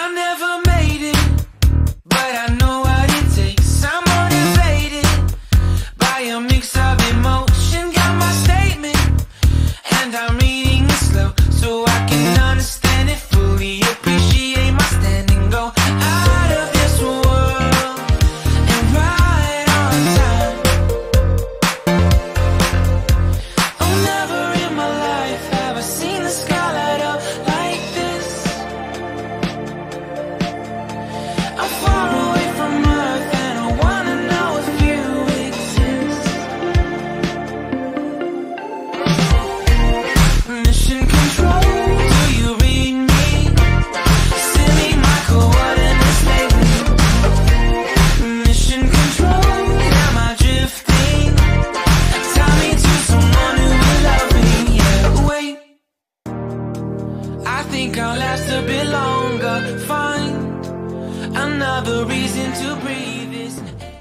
I never made it, but I know what it takes. I'm motivated by a mix of emotion. Got my statement, and I'm reading it slow so I can understand it fully. Appreciate my standing, go out of this world and right on time. Oh, never in my life have I seen the sky light up like this. I'm far away from Earth and I wanna know if you exist. Mission control, do you read me? Send me my coordinates lately. Mission control, am I drifting? Tie me to someone who will love me. Yeah, wait, I think I'll last a bit longer. Find another reason to breathe this air.